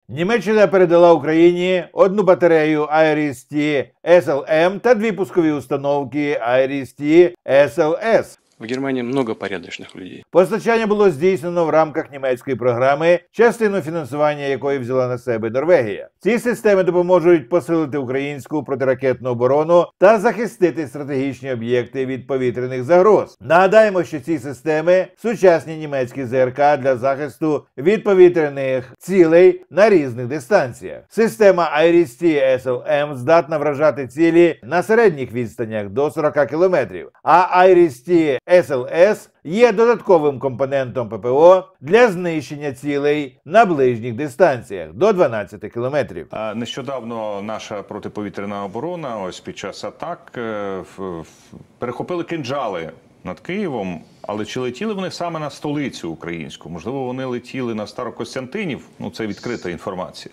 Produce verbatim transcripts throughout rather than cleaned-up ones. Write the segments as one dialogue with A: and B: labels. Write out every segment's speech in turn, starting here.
A: Німеччина передала Україні одну батарею Айріс-Т Ес Ел Ем та дві пускові установки Айріс-Т Ес Ел Ес.
B: В Германии много порядочных людей.
A: Постачання було здійснено в рамках німецької програми, частину фінансування якої взяла на себе Норвегія. Ці системи допоможуть посилити українську протиракетну оборону та захистити стратегічні об'єкти від повітряних загроз. Нагадаємо, що ці системи – сучасні німецькі Зе Ер Ка для захисту від повітряних цілей на різних дистанціях. Система Айріс-Т Ес Ел Ем здатна вражати цілі на середніх відстанях до сорока кілометрів, а Айріс-Т Ес Ел Ес є додатковим компонентом Пе Пе О для знищення цілей на ближніх дистанціях до дванадцяти кілометрів.
C: Нещодавно наша протиповітряна оборона ось під час атак перехопили кинджали над Києвом, але чи летіли вони саме на столицю українську? Можливо, вони летіли на Старокостянтинів? Ну, це відкрита інформація.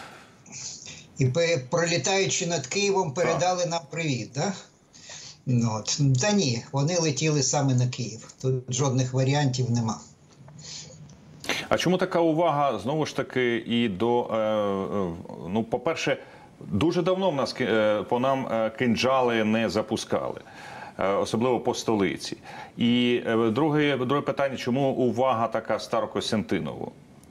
D: І пролітаючи над Києвом, передали так. нам привіт, так? Да? Ну, от. Та ні, вони летіли саме на Київ. Тут жодних варіантів нема.
C: А чому така увага, знову ж таки, і до, е, ну, по-перше, дуже давно в нас, е, по нам е, кинджали не запускали, е, особливо по столиці. І е, друге, друге питання, чому увага така Старокостянтинову?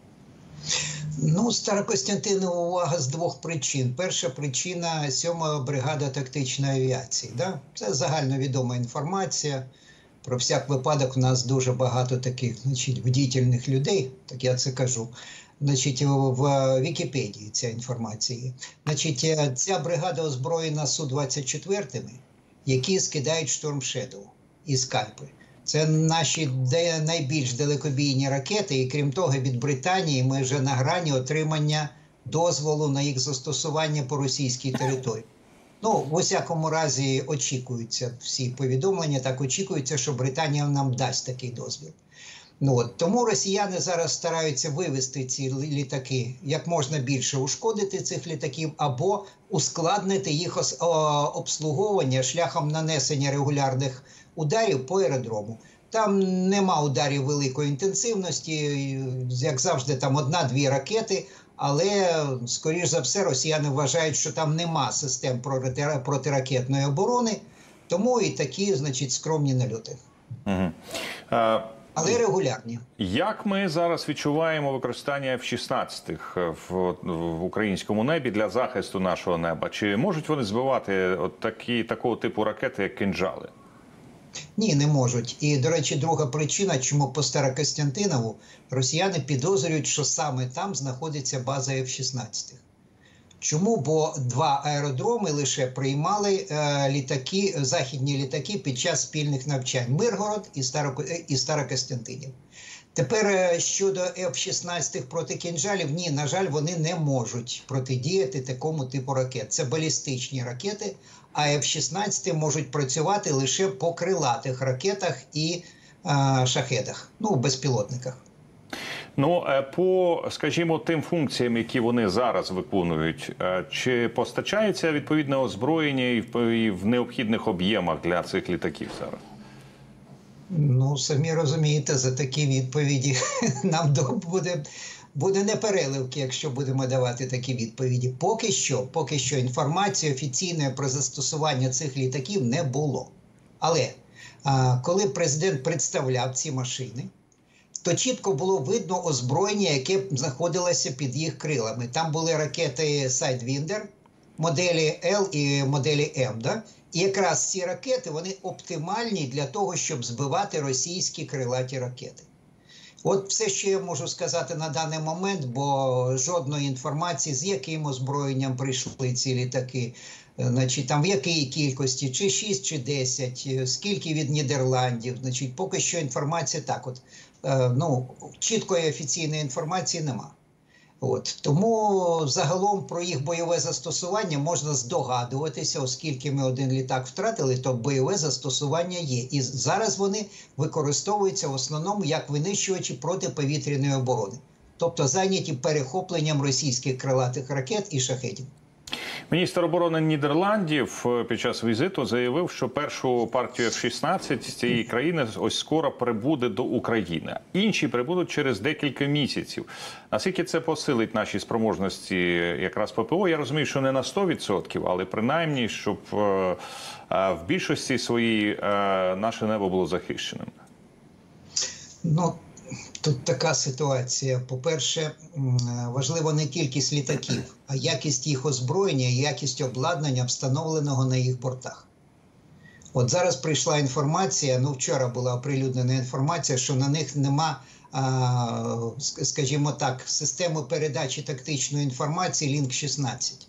D: Ну, Старокостянтинова увага з двох причин. Перша причина – сьома бригада тактичної авіації. Да? Це загальновідома інформація. Про всяк випадок у нас дуже багато таких, значить, бдительних людей, так я це кажу. Значить, в Вікіпедії ця інформація є. Значить, ця бригада озброєна Су двадцять чотири, які скидають Шторм Шедоу і скальпи. Це наші найбільш далекобійні ракети, і крім того, від Британії ми вже на грані отримання дозволу на їх застосування по російській території. Ну, в усякому разі, очікуються всі повідомлення, так очікується, що Британія нам дасть такий дозвіл. Ну, от, тому росіяни зараз стараються вивести ці літаки, як можна більше ушкодити цих літаків, або ускладнити їх обслуговування шляхом нанесення регулярних ударів по аеродрому. Там нема ударів великої інтенсивності, як завжди, там одна-дві ракети, але, скоріш за все, росіяни вважають, що там нема систем протиракетної оборони, тому і такі, значить, скромні нальоти.
C: Угу. А...
D: Але регулярні.
C: Як ми зараз відчуваємо використання Еф шістнадцять в, в українському небі для захисту нашого неба? Чи можуть вони збивати от такі, такого типу ракети, як кинджали?
D: Ні, не можуть. І, до речі, друга причина, чому по Старокостянтинову росіяни підозрюють, що саме там знаходиться база Еф шістнадцять. Чому? Бо два аеродроми лише приймали е, літаки, західні літаки під час спільних навчань. Миргород і, Старо, і Старокостянтинів. Тепер е, щодо Еф шістнадцять проти кинджалів, ні, на жаль, вони не можуть протидіяти такому типу ракет. Це балістичні ракети, а Еф шістнадцять можуть працювати лише по крилатих ракетах і е, шахедах, ну, безпілотниках.
C: Ну, по, скажімо, тим функціям, які вони зараз виконують, чи постачається відповідне озброєння і в необхідних об'ємах для цих літаків зараз?
D: Ну, самі розумієте, за такі відповіді нам буде, буде непереливки, якщо будемо давати такі відповіді. Поки що, поки що інформації офіційної про застосування цих літаків не було. Але а, коли президент представляв ці машини, то чітко було видно озброєння, яке знаходилося під їх крилами. Там були ракети Sidewinder, моделі Л і моделі М. Да? І якраз ці ракети, вони оптимальні для того, щоб збивати російські крилаті ракети. От все, що я можу сказати на даний момент, бо жодної інформації, з яким озброєнням прийшли ці літаки, значить, там в якій кількості, чи шість, чи десять, скільки від Нідерландів, значить, поки що інформація так от, ну, чіткої офіційної інформації нема. От. Тому загалом про їх бойове застосування можна здогадуватися, оскільки ми один літак втратили, то бойове застосування є. І зараз вони використовуються в основному як винищувачі протиповітряної оборони. Тобто зайняті перехопленням російських крилатих ракет і шахедів.
C: Міністр оборони Нідерландів під час візиту заявив, що першу партію еф шістнадцять з цієї країни ось скоро прибуде до України. Інші прибудуть через декілька місяців. Наскільки це посилить наші спроможності якраз ППО? Я розумію, що не на сто відсотків, але принаймні, щоб в більшості своїй наше небо було захищеним.
D: Ну, тут така ситуація. По-перше, важливо не кількість літаків, а якість їх озброєння і якість обладнання, встановленого на їх бортах. От зараз прийшла інформація, ну вчора була оприлюднена інформація, що на них нема, а, скажімо так, системи передачі тактичної інформації лінк шістнадцять.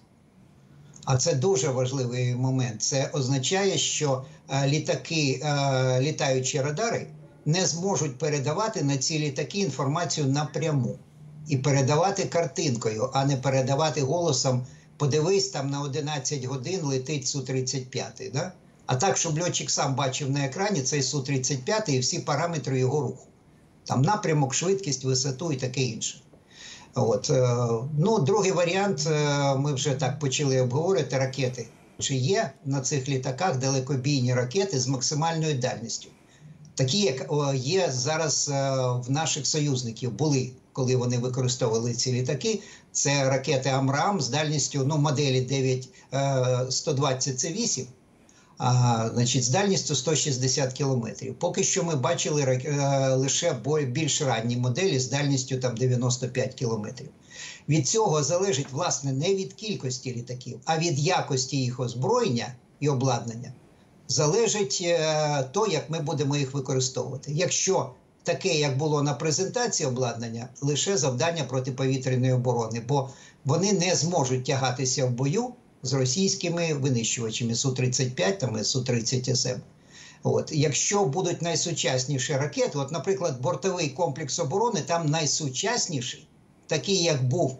D: А це дуже важливий момент. Це означає, що а, літаки, а, літаючі радари не зможуть передавати на ці літаки інформацію напряму. І передавати картинкою, а не передавати голосом «подивись, там на одинадцять годин летить Су тридцять п'ять». Да? А так, щоб льотчик сам бачив на екрані цей Су тридцять п'ять і всі параметри його руху. Там напрямок, швидкість, висоту і таке інше. От. Ну, другий варіант, ми вже так почали обговорити, ракети. Чи є на цих літаках далекобійні ракети з максимальною дальністю? Такі, як є зараз в наших союзників, були, коли вони використовували ці літаки. Це ракети «Амрам» з дальністю, ну, моделі дев'ять сто двадцять це вісім, а, значить, з дальністю сто шістдесят кілометрів. Поки що ми бачили а, лише більш ранні моделі з дальністю там дев'яносто п'ять кілометрів. Від цього залежить, власне, не від кількості літаків, а від якості їх озброєння і обладнання. Залежить е, то, як ми будемо їх використовувати. Якщо таке, як було на презентації обладнання, лише завдання протиповітряної оборони, бо вони не зможуть тягатися в бою з російськими винищувачами Су тридцять п'ять там, і Су тридцять ес ем. От. Якщо будуть найсучасніші ракети, от, наприклад, бортовий комплекс оборони там найсучасніший, такий, як був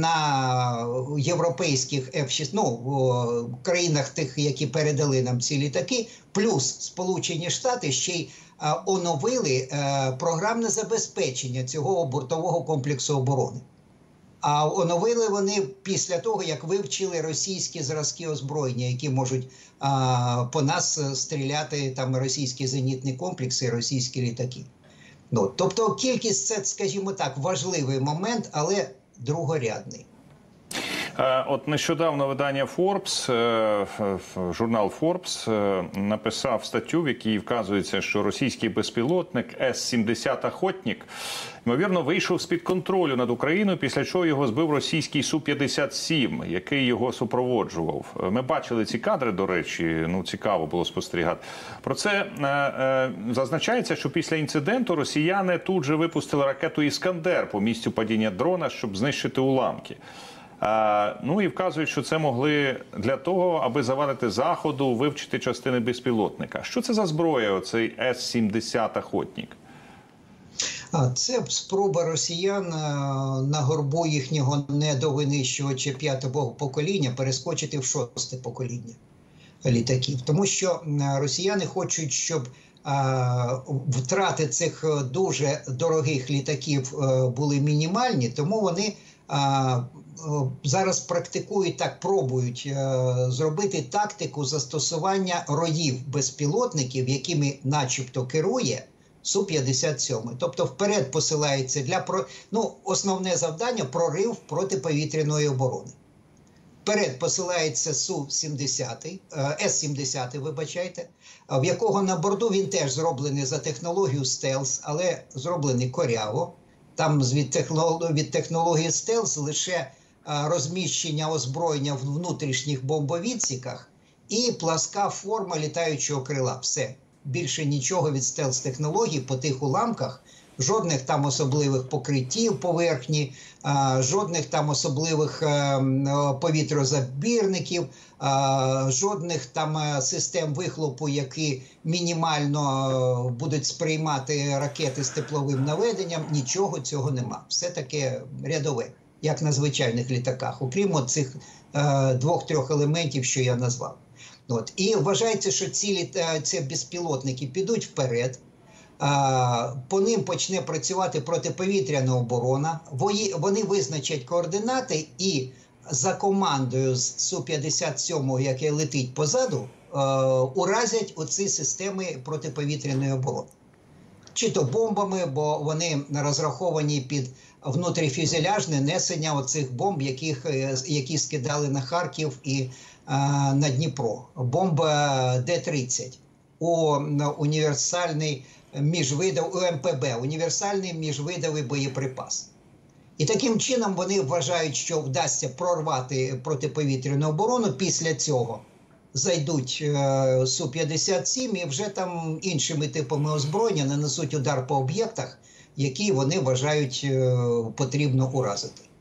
D: на європейських еф шістнадцять, ну, в країнах тих, які передали нам ці літаки, плюс Сполучені Штати ще й а, оновили а, програмне забезпечення цього бортового комплексу оборони. А оновили вони після того, як вивчили російські зразки озброєння, які можуть а, по нас стріляти там російські зенітні комплекси, російські літаки. Ну, тобто кількість – це, скажімо так, важливий момент, але другорядний.
C: От нещодавно видання Forbes, журнал Forbes написав статтю, в якій вказується, що російський безпілотник Ес сімдесят «Охотник» ймовірно вийшов з-під контролю над Україною, після чого його збив російський Су п'ятдесят сім, який його супроводжував. Ми бачили ці кадри, до речі, ну цікаво було спостерігати. Про це е, е, зазначається, що після інциденту росіяни тут же випустили ракету «Іскандер» по місцю падіння дрона, щоб знищити уламки. А, ну і вказують, що це могли для того, аби завадити Заходу вивчити частини безпілотника. Що це за зброя, оцей Ес сімдесят «Охотник»?
D: А це спроба росіян на горбу їхнього недовинищувача п'ятого покоління перескочити в шосте покоління літаків. Тому що росіяни хочуть, щоб а, втрати цих дуже дорогих літаків а, були мінімальні, тому вони а, зараз практикують, так пробують а, зробити тактику застосування роїв безпілотників, якими начебто керує Су п'ятдесят сім. Тобто вперед посилається для, ну, основне завдання – прорив протиповітряної оборони. Вперед посилається Су сімдесят, Ес сімдесят, вибачайте, в якого на борту він теж зроблений за технологію стелс, але зроблений коряво. Там від технології, від технології стелс лише розміщення озброєння в внутрішніх бомбовідсіках і пласка форма літаючого крила. Все. Більше нічого від стелс-технологій по тих уламках, жодних там особливих покриттів поверхні, а, жодних там особливих а, повітрозабірників, а, жодних там систем вихлопу, які мінімально а, будуть сприймати ракети з тепловим наведенням, нічого цього нема. Все таке рядове, як на звичайних літаках, окрім цих двох-трьох елементів, що я назвав. От. І вважається, що ці, ці безпілотники підуть вперед, а, по ним почне працювати протиповітряна оборона, вони визначать координати і за командою з Су п'ятдесят сім, яке летить позаду, е, уразять оці системи протиповітряної оборони. Чи то бомбами, бо вони розраховані під внутріфюзеляжне несення оцих бомб, яких, які скидали на Харків і е, на Дніпро. Бомба Д тридцять у універсальний міжвидов, у М П Б, універсальний міжвидовий боєприпас. І таким чином вони вважають, що вдасться прорвати протиповітряну оборону. Після цього зайдуть е, Су п'ятдесят сім і вже там іншими типами озброєння нанесуть удар по об'єктах, які вони вважають е, потрібно уразити.